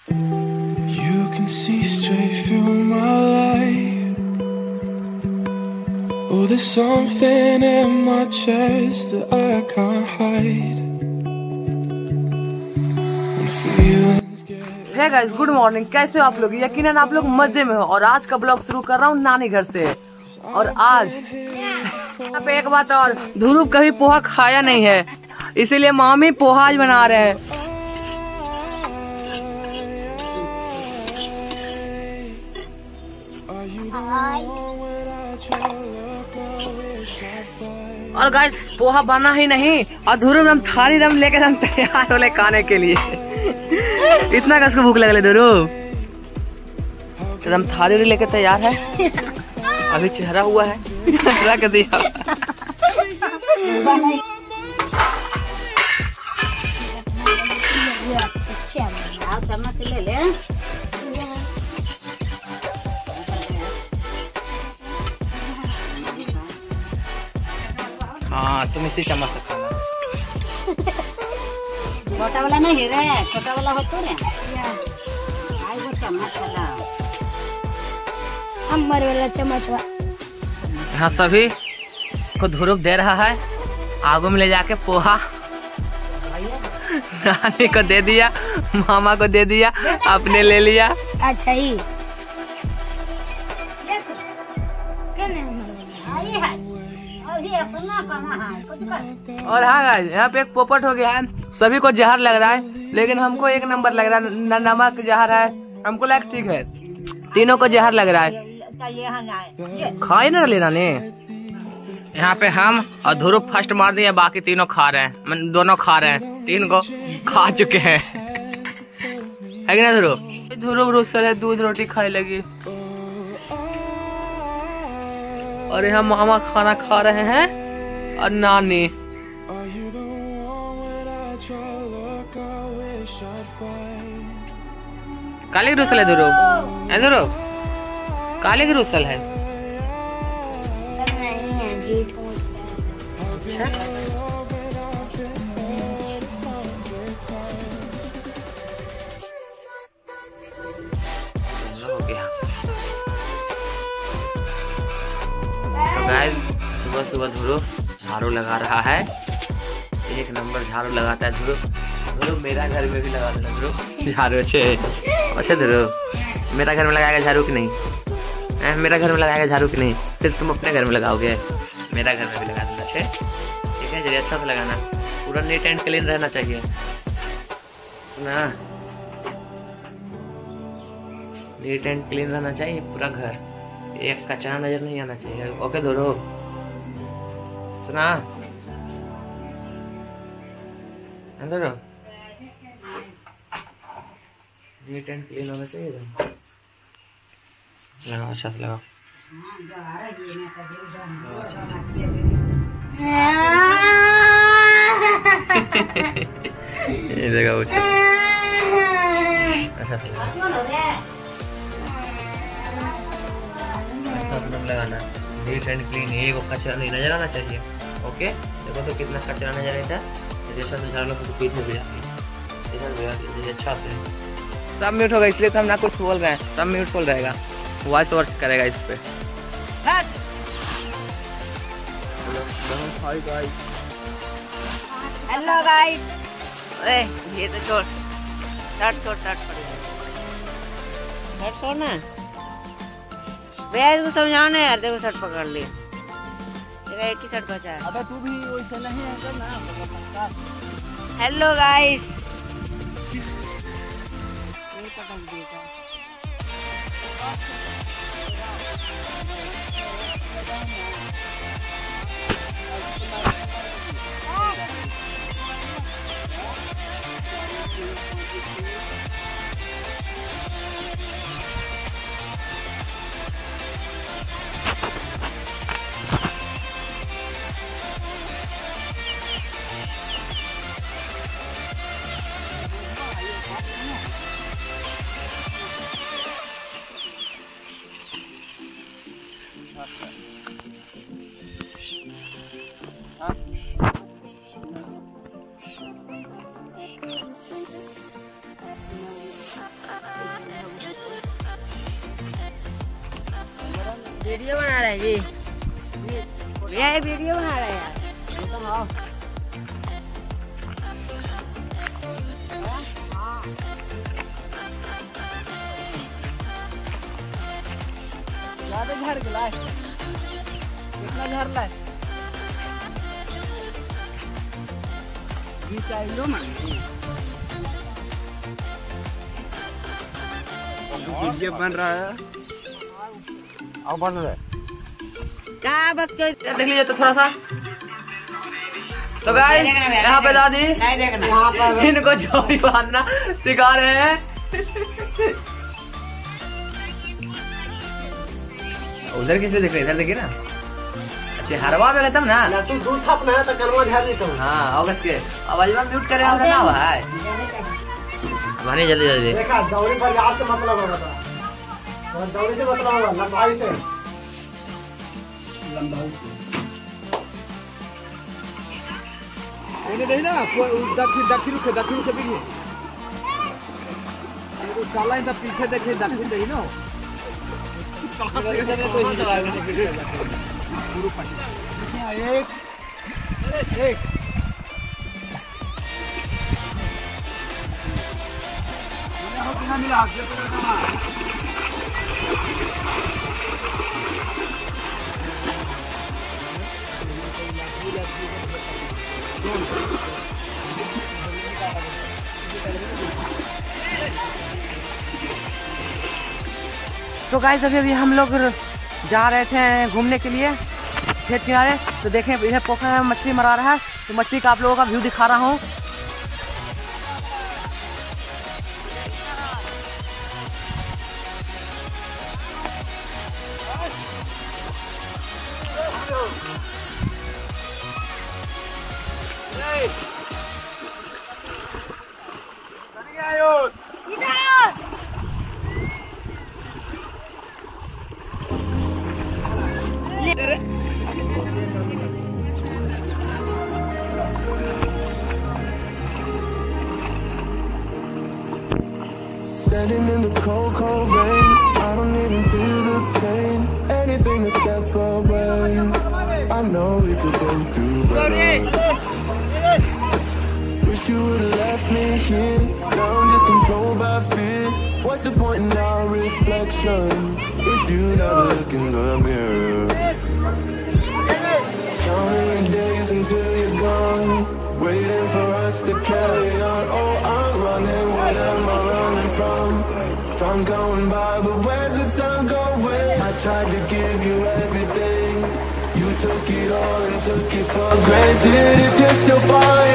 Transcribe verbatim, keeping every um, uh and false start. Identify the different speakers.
Speaker 1: You can see straight through my light. Oh, there's something in my chest that I can't hide.
Speaker 2: Hey guys, good morning. कैसे हो आप लोग? यकीनन आप लोग मजे में हो। और आज का ब्लॉग शुरू कर रहा हूँ नानी घर से। और आज यहाँ पे एक बात और, ध्रुव कभी पोहा खाया नहीं है, इसीलिए मामी पोहा आज बना रहे हैं। और गाइस पोहा बना ही नहीं, और ध्रुव हम थाली दम लेके हम तैयार होले खाने के लिए। इतना कसको भूख लगले ध्रुव, हम थाली लेके तैयार है। अभी चेहरा हुआ है रख दिया। चम्मच ले ले। हाँ, तुम इसी चम्मच से खाना। छोटा वाला नहीं रे, छोटा वाला हो तो रे। आई वो चम्मच वाला, अमर वाला चम्मच वाला। हाँ, सभी को ध्रुव दे रहा है। आगू में ले जाके पोहा नानी को दे दिया, मामा को दे दिया, अपने ले लिया। अच्छा ही और हाँ गाइस, यहाँ पे एक पोपट हो गया है। सभी को जहर लग रहा है, लेकिन हमको एक नंबर लग रहा है। न, नमक जहर है, हमको लग ठीक है। तीनों को जहर लग रहा है। खाए ना लेना ने। यहाँ पे हम और ध्रुव फर्स्ट मार दिए, बाकी तीनों खा रहे हैं। दोनों खा रहे हैं, तीन को खा चुके हैं। है कि ना ध्रुव? ध्रुव रुसल है, दूध रोटी खाए लगी। और यहाँ मामा खाना खा रहे हैं और नानी। काले की रुसल है ध्रुव, है ध्रुव? काले की रुसल है। गाइस, सुबह सुबह ध्रुव झाड़ू लगा रहा है। एक नंबर झाड़ू लगाता है ध्रुव। ध्रुव मेरा घर में भी लगा देना ध्रुव झाड़ू। अच्छे अच्छा ध्रुव, मेरा घर में लगाएगा झाड़ू की नहीं? ए, मेरा घर में लगाएगा झाड़ू की नहीं? फिर तुम अपने घर में लगाओगे, मेरा घर में भी लगा देना। अच्छे ठीक है, जरिए अच्छा से लगाना। पूरा नीट एंड क्लीन रहना चाहिए ना, नीट एंड क्लीन रहना चाहिए पूरा घर। एक कचरा नजर नहीं आना चाहिए। ओके ध्रुव, सुना ध्रुव? नीट एंड क्लीन होना चाहिए। लगाओ, अच्छा से लगाओ। ये लगाओ अच्छा से लगाना। नीट एंड क्लीन, ये कचरा नहीं नजर आना चाहिए। ओके, देखो तो कितना कचरा नजर आता है। जैसा तो झाड़ लो तो पीठ में भी जाती है। अच्छा से सब म्यूट होगा, इसलिए तो हम ना कुछ बोल रहे हैं। सब म्यूट बोल रहेगा, वॉइस ओवर करेगा इस पे। हेलो गाइस, ये तो छोड़, शर्ट छोड़, शर्ट शर्ट छोड़ ना। भैया को समझाओ ना यार, देखो शर्ट पकड़ ली, एक ही शर्ट बचा है। अबे तू भी वैसे नहीं है करना। हेलो गाइस, नहीं पकड़ दिया।
Speaker 3: वीडियो बना रहे जी, ये वीडियो बना रहे यार।
Speaker 2: ज्यादा झड़ गया, कितना झड़ रहा है?
Speaker 3: वीडियो
Speaker 2: बन रहा है, अब बन रहा है।
Speaker 3: क्या बच्चे
Speaker 2: देख लीजिए तो थोड़ा सा। तो गाइस यहाँ पे दादी इनको चोरी मारना सिखा रहे हैं। उधर किसे देख रहे, इधर देखिए ना। अच्छा हरवा में खत्म ना,
Speaker 4: तू दूध थप ना तो कनवा झाड़ दी तो।
Speaker 2: हाँ अगस्त के आवाज में म्यूट करे और ना हुआ है। मानी जल्दी जल्दी
Speaker 4: देखा दौड़ी पर याद से मतलब होगा तो और दौड़ी से मतलब होगा लंबाई से, लंबाई से
Speaker 2: ये देखना दक्षिण दक्षिण से दक्षिण से भी ये काला इधर पीछे देखे दक्षिण देखी ना एक एक मिला तो गाइस अभी अभी हम लोग जा रहे थे घूमने के लिए खेत किनारे। तो देखें इधर पोखर में मछली मरा रहा है, तो मछली का आप लोगों का व्यू दिखा रहा हूँ।
Speaker 1: Standing in the cold, cold rain, I don't even feel the pain. Anything to step away. I know we could both do better. Wish you would've left me here. Now I'm just controlled by fear. What's the point in our reflection if you never look in the mirror? Counting the days until you're gone, waiting for us to carry on. Oh, I'm running, what am I running from? Time's going by, but where's the time going? I tried to give you everything, you took it all and took it for granted. If you're still fine